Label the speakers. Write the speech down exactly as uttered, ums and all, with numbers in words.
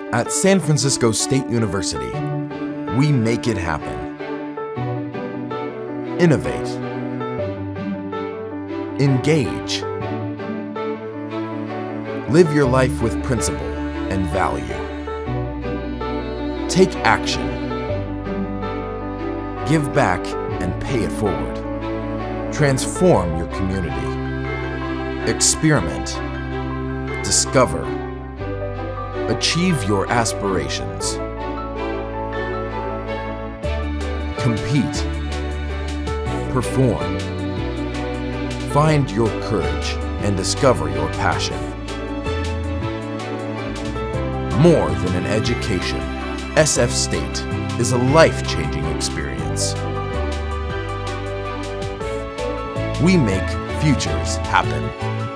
Speaker 1: At San Francisco State University, we make it happen. Innovate. Engage. Live your life with principle and value. Take action. Give back and pay it forward. Transform your community. Experiment. Discover. Achieve your aspirations. Compete. Perform. Find your courage and discover your passion. More than an education, S F State is a life-changing experience. We make futures happen.